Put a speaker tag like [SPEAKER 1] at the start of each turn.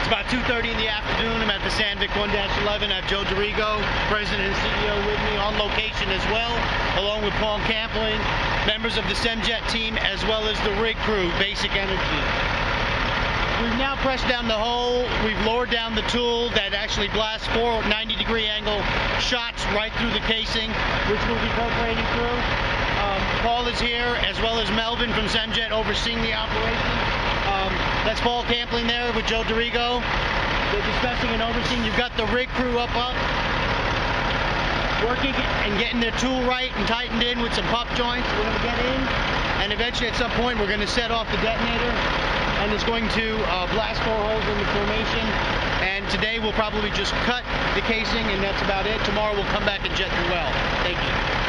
[SPEAKER 1] about 2:30 in the afternoon. I'm at the Sandvick 1-11. I have Joe Dorigo, President and CEO, with me on location as well, along with Paul Campling, members of the Semjet team, as well as the rig crew, Basic Energy. We've now pressed down the hole. We've lowered down the tool that actually blasts 4 90-degree angle shots right through the casing, which we'll be perforating through. Paul is here, as well as Melvin from Semjet, overseeing the operation. That's Paul Campling there with Joe Dorigo. They're discussing and overseeing. You've got the rig crew up, working and getting their tool right and tightened in with some pup joints. We're going to get in, and eventually at some point we're going to set off the detonator, and it's going to blast 4 holes in the formation. And today we'll probably just cut the casing, and that's about it. Tomorrow we'll come back and jet the well. Thank you.